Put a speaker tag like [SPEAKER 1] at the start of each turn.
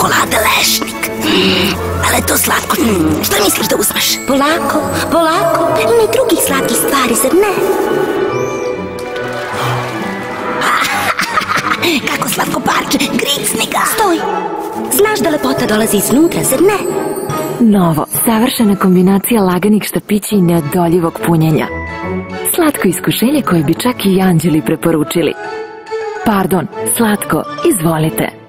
[SPEAKER 1] čokolade lešnik. Ali je to slatko. Šta misliš da uzmeš?
[SPEAKER 2] Polako, polako. Ima i drugih slatkih stvari, zar ne?
[SPEAKER 1] Kako slatko parče, gricni ga.
[SPEAKER 2] Stoj. Znaš da lepota dolazi iznutra, zar ne?
[SPEAKER 3] Novo, savršena kombinacija laganih štapića i neodoljivog punjenja. Slatko iskušenje koje bi čak i anđeli preporučili. Pardon, slatko, izvolite.